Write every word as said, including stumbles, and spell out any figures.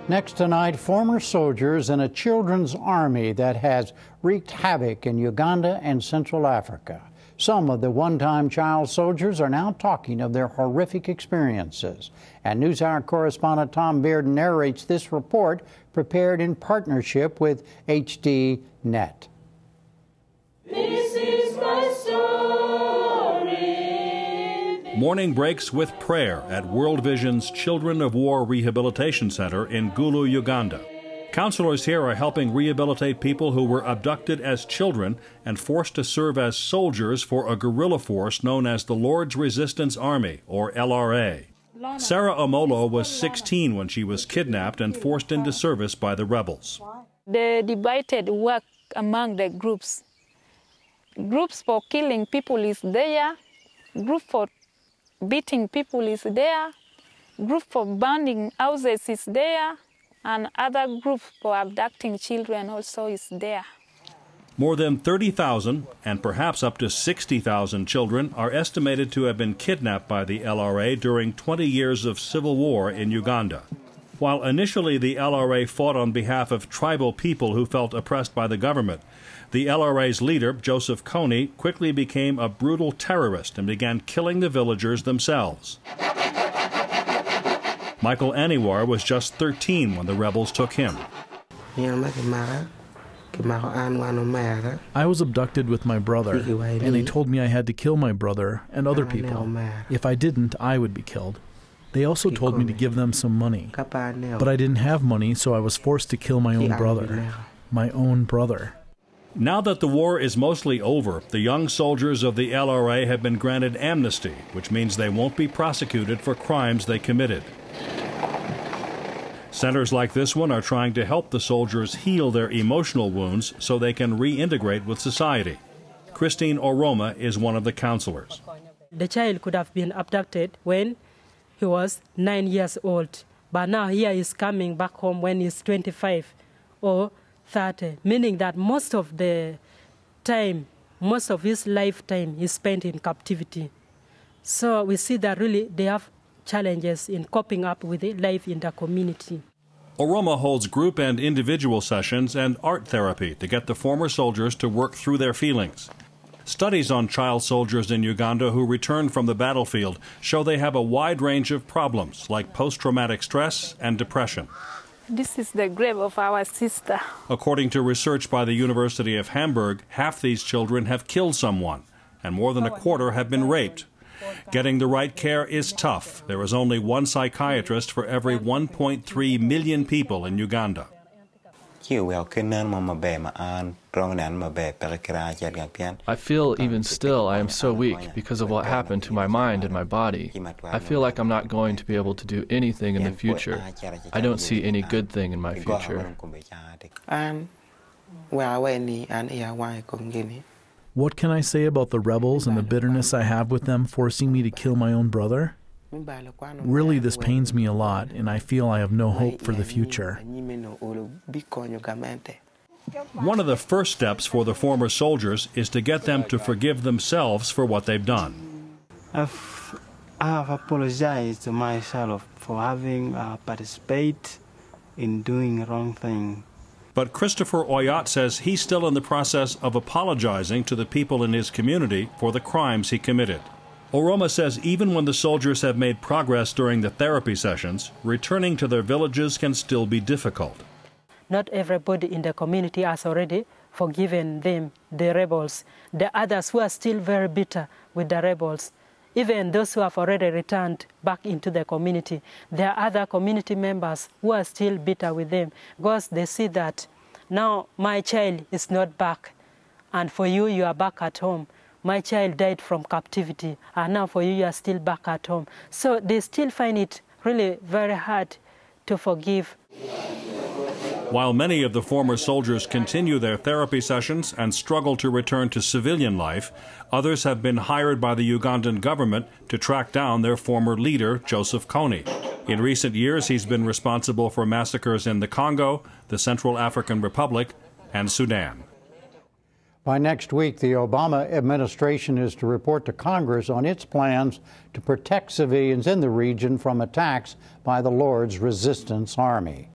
Next tonight, former soldiers in a children's army that has wreaked havoc in Uganda and Central Africa. Some of the one-time child soldiers are now talking of their horrific experiences. And NewsHour correspondent Tom Bearden narrates this report prepared in partnership with H D Net. This is my story. Morning breaks with prayer at World Vision's Children of War Rehabilitation Center in Gulu, Uganda. Counselors here are helping rehabilitate people who were abducted as children and forced to serve as soldiers for a guerrilla force known as the Lord's Resistance Army, or L R A. Sarah Omolo was sixteen when she was kidnapped and forced into service by the rebels. They divided work among the groups. Groups for killing people is there, group for beating people is there, group for burning houses is there, and other group for abducting children also is there. More than thirty thousand and perhaps up to sixty thousand children are estimated to have been kidnapped by the L R A during twenty years of civil war in Uganda. While initially the L R A fought on behalf of tribal people who felt oppressed by the government, the L R A's leader, Joseph Kony, quickly became a brutal terrorist and began killing the villagers themselves. Michael Aniwar was just thirteen when the rebels took him. I was abducted with my brother, and they told me I had to kill my brother and other people. If I didn't, I would be killed. They also told me to give them some money, but I didn't have money, so I was forced to kill my own brother. My own brother. Now that the war is mostly over, the young soldiers of the L R A have been granted amnesty, which means they won't be prosecuted for crimes they committed. Centers like this one are trying to help the soldiers heal their emotional wounds so they can reintegrate with society. Christine Oroma is one of the counselors. The child could have been abducted when he was nine years old, but now here he's coming back home when he's twenty-five or thirty, meaning that most of the time, most of his lifetime is spent in captivity. So we see that really they have challenges in coping up with life in the community. Oroma holds group and individual sessions and art therapy to get the former soldiers to work through their feelings. Studies on child soldiers in Uganda who return from the battlefield show they have a wide range of problems like post-traumatic stress and depression. This is the grave of our sister. According to research by the University of Hamburg, half these children have killed someone, and more than a quarter have been raped. Getting the right care is tough. There is only one psychiatrist for every one point three million people in Uganda. I feel even still I am so weak because of what happened to my mind and my body. I feel like I'm not going to be able to do anything in the future. I don't see any good thing in my future. What can I say about the rebels and the bitterness I have with them forcing me to kill my own brother? Really, this pains me a lot, and I feel I have no hope for the future. One of the first steps for the former soldiers is to get them to forgive themselves for what they've done. I've, I have apologized to myself for having uh, participated in doing the wrong thing. But Christopher Oyat says he's still in the process of apologizing to the people in his community for the crimes he committed. Oroma says even when the soldiers have made progress during the therapy sessions, returning to their villages can still be difficult. Not everybody in the community has already forgiven them, the rebels. The others who are still very bitter with the rebels, even those who have already returned back into the community, there are other community members who are still bitter with them because they see that now my child is not back, and for you, you are back at home. My child died from captivity, and now for you, you are still back at home. So they still find it really very hard to forgive. While many of the former soldiers continue their therapy sessions and struggle to return to civilian life, others have been hired by the Ugandan government to track down their former leader, Joseph Kony. In recent years, he's been responsible for massacres in the Congo, the Central African Republic, and Sudan. By next week, the Obama administration is to report to Congress on its plans to protect civilians in the region from attacks by the Lord's Resistance Army.